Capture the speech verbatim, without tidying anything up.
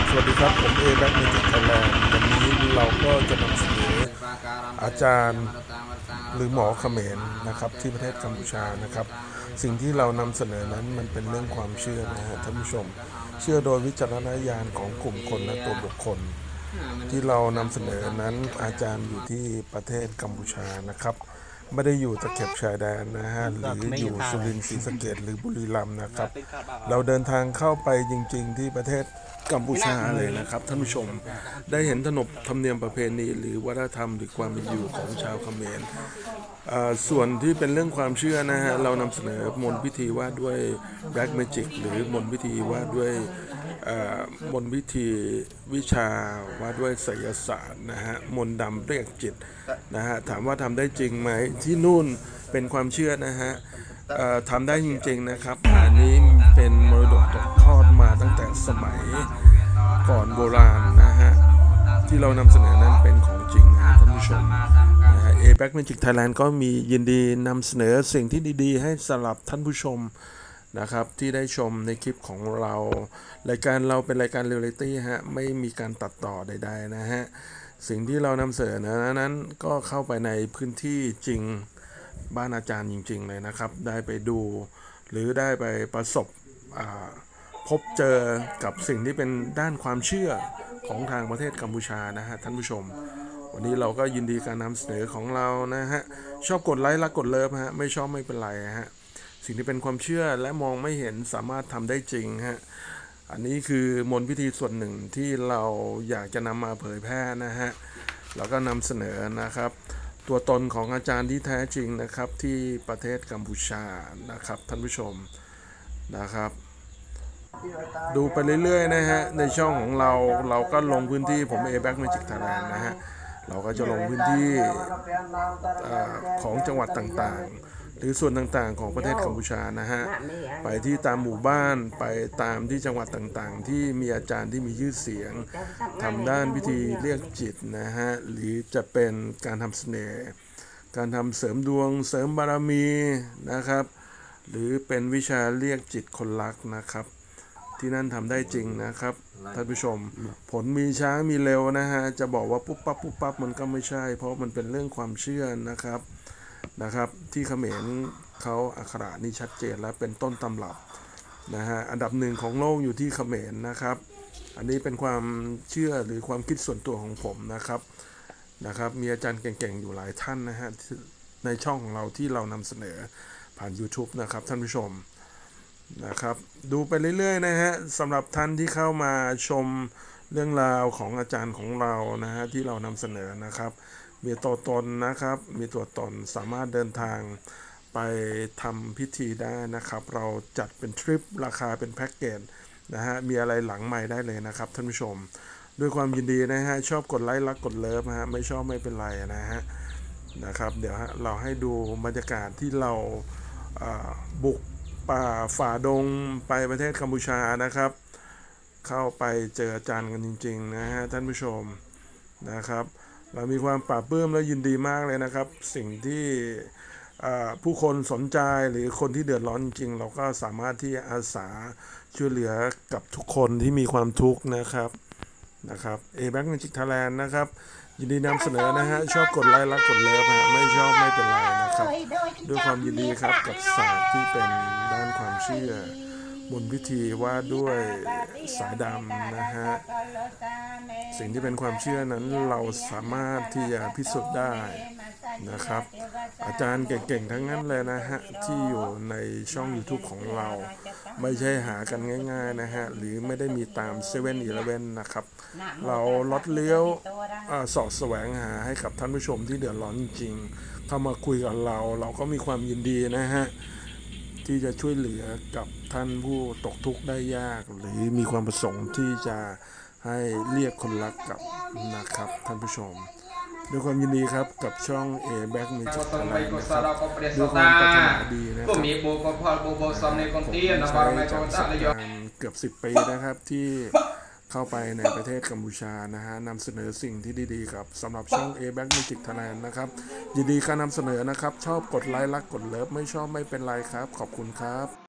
สวัสดีครับผมเอแบ็กเมจิกไทยแลนด์วันนี้เราก็จะนำเสนออาจารย์หรือหมอเขมรนะครับที่ประเทศกัมพูชานะครับสิ่งที่เรานำเสนอนั้นมันเป็นเรื่องความเชื่อนะฮะท่านผู้ชมเชื่อโดยวิจารณญาณของกลุ่มคนและตัวบุคคลที่เรานำเสนอนั้นอาจารย์อยู่ที่ประเทศกัมพูชานะครับไม่ได้อยู่ตะเข็บชายแดนนะฮะหรืออยู่สุรินทร์ศรีสะเกษหรือบุรีรัมย์นะครับเราเดินทางเข้าไปจริงๆที่ประเทศกัมพูชาเลยนะครับท่านผู้ชมได้เห็นขนบธรรมเนียมประเพณีหรือวัฒนธรรมหรือความเป็นอยู่ของชาวเขมรส่วนที่เป็นเรื่องความเชื่อนะฮะเรานำเสนอมนต์พิธีว่าด้วย Black Magic หรือมนต์พิธีว่าด้วยมนต์พิธีวิชาว่าด้วยไสยศาสตร์นะฮะมนต์ดำเรียกจิตนะฮะถามว่าทำได้จริงไหมที่นู่นเป็นความเชื่อนะฮะทำได้จริงๆนะครับอันนี้เป็นมรดกตกทอดมาตั้งแต่สมัยก่อนโบราณนะฮะที่เรานำเสนอนั้นเป็นของจริงนะท่านผู้ชมเอแบ็กเมจิกไทยแลนด์ก็มียินดีนำเสนอสิ่งที่ดีๆให้สำหรับท่านผู้ชมนะครับที่ได้ชมในคลิปของเรารายการเราเป็นรายการเรียลลิตี้ฮะไม่มีการตัดต่อใดๆนะฮะสิ่งที่เรานำเสนอนั้นก็เข้าไปในพื้นที่จริงบ้านอาจารย์จริงๆเลยนะครับได้ไปดูหรือได้ไปประสบพบเจอกับสิ่งที่เป็นด้านความเชื่อของทางประเทศกัมพูชานะฮะท่านผู้ชมวันนี้เราก็ยินดีการนำเสนอของเรานะฮะชอบกดไลค์และกดเลิฟฮะไม่ชอบไม่เป็นไรฮะสิ่งที่เป็นความเชื่อและมองไม่เห็นสามารถทำได้จริงฮะอันนี้คือมนต์พิธีส่วนหนึ่งที่เราอยากจะนำมาเผยแพร่นะฮะแล้วก็นำเสนอนะครับตัวตนของอาจารย์ที่แท้จริงนะครับที่ประเทศกัมพูชานะครับท่านผู้ชมนะครับดูไปเรื่อยๆนะฮะในช่องของเราเราก็ลงพื้นที่ผมเอแบ็กเมจิกไทยแลนด์นะฮะเราก็จะลงพื้นที่ของจังหวัดต่างๆหรือส่วนต่างๆของประเทศกัมพูชานะฮะไปที่ตามหมู่บ้านไปตามที่จังหวัดต่างๆที่มีอาจารย์ที่มีชื่อเสียงทำด้านพิธีเรียกจิตนะฮะหรือจะเป็นการทำเสน่ห์การทำเสริมดวงเสริมบารมีนะครับหรือเป็นวิชาเรียกจิตคนรักนะครับที่นั่นทำได้จริงนะครับท่านผู้ชมผลมีช้ามีเร็วนะฮะจะบอกว่าปุ๊บปั๊บปุ๊บปั๊บมันก็ไม่ใช่เพราะมันเป็นเรื่องความเชื่อนะครับนะครับที่เขมรเขาอักขระนี่ชัดเจนและเป็นต้นตำรับนะฮะอันดับหนึ่งของโลกอยู่ที่เขมรนะครับอันนี้เป็นความเชื่อหรือความคิดส่วนตัวของผมนะครับนะครับมีอาจารย์เก่งๆอยู่หลายท่านนะฮะในช่องของเราที่เรานำเสนอผ่าน YouTube นะครับท่านผู้ชมนะครับดูไปเรื่อยๆนะฮะสำหรับท่านที่เข้ามาชมเรื่องราวของอาจารย์ของเรานะฮะที่เรานำเสนอนะครับมีตัวตนนะครับมีตัวตนสามารถเดินทางไปทำพิธีได้นะครับเราจัดเป็นทริปราคาเป็นแพ็กเกจนะฮะมีอะไรหลังใหม่ได้เลยนะครับท่านผู้ชมด้วยความยินดีนะฮะชอบกดไลค์รักกดเลิฟฮะไม่ชอบไม่เป็นไรนะฮะนะครับเดี๋ยวเราให้ดูบรรยากาศที่เราบุกป่าฝ่าดงไปประเทศกัมพูชานะครับเข้าไปเจออาจารย์กันจริงๆนะฮะท่านผู้ชมนะครับเรามีความปลาบปลื้มและยินดีมากเลยนะครับสิ่งที่ผู้คนสนใจหรือคนที่เดือดร้อนจริงๆเราก็สามารถที่อาสาช่วยเหลือกับทุกคนที่มีความทุกข์นะครับนะครับเอแบ็กเมจิกไทยแลนด์นะครับยินดีนำเสนอนะฮะชอบกดไลค์รักกดเลิฟฮะไม่ชอบไม่เป็นไรนะครับด้วยความยินดีครับกับศาสตร์ที่เป็นด้านความเชื่อบนพิธีว่าด้วยสายดำนะฮะสิ่งที่เป็นความเชื่อนั้นเราสามารถที่จะพิสูจน์ได้นะครับอาจารย์เก่งๆทั้งนั้นเลยนะฮะที่อยู่ในช่อง YouTube ของเราไม่ใช่หากันง่ายๆนะฮะหรือไม่ได้มีตามเซเว่นอีเลฟเว่นนะครับเราลดเลี้ยวสอดแสวงหาให้กับท่านผู้ชมที่เดือดร้อนจริงๆเข้ามาคุยกับเราเราก็มีความยินดีนะฮะที่จะช่วยเหลือกับท่านผู้ตกทุกข์ได้ยากหรือมีความประสงค์ที่จะให้เรียกคนรักกลับนะครับท่านผู้ชมด้วยความยินดีครับกับช่อง A Back Magic อะไรนะครับด้วยความปรารถนาดีนะครับผมใช้จากประสบการณ์เกือบสิบปีนะครับที่เข้าไปในประเทศกัมพูชานะฮะนำเสนอสิ่งที่ดีๆครับสำหรับช่อง A Back Magic ไทยแลนด์นะครับยินดีการนำเสนอนะครับชอบกดไลค์รักกดเลิฟไม่ชอบไม่เป็นไรครับขอบคุณครับ